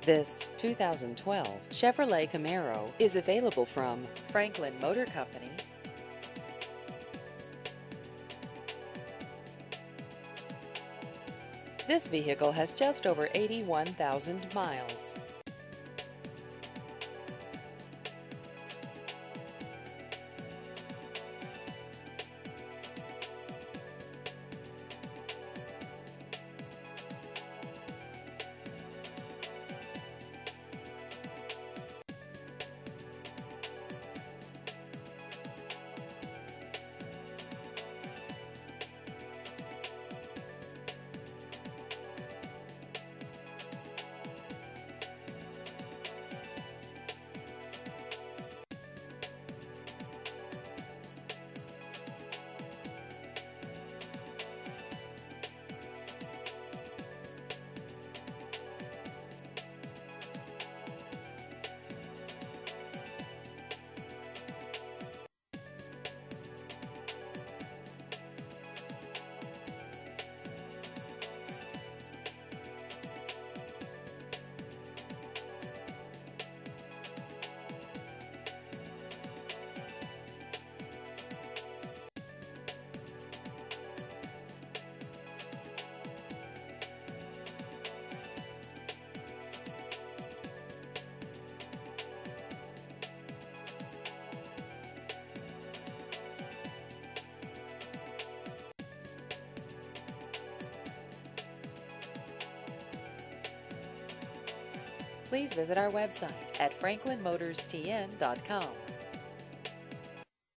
This 2012 Chevrolet Camaro is available from Franklin Motor Company. This vehicle has just over 81,000 miles. Please visit our website at franklinmotorstn.com.